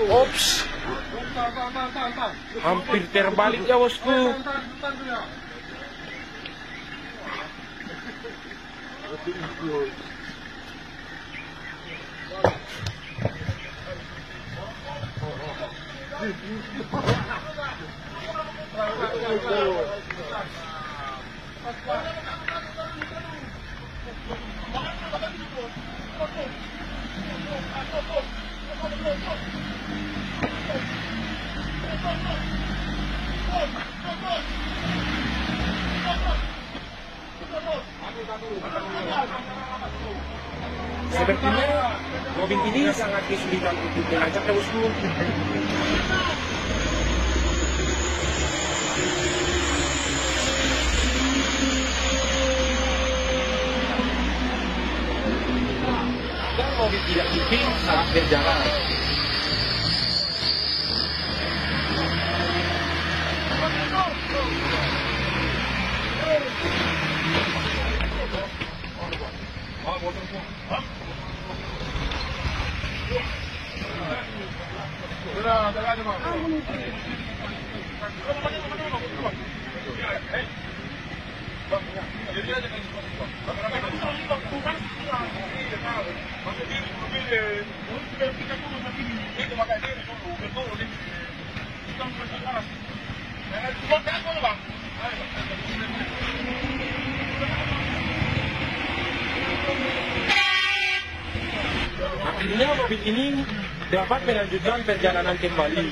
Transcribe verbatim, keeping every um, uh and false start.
Ops, hampir terbalik ya bosku. Sepertinya mobil ini sangat kesulitan untuk menanjak ya bosku. Dan mobil tidak mungkin saat berjalan. Akhirnya mobil ini dapat melanjutkan perjalanan kembali.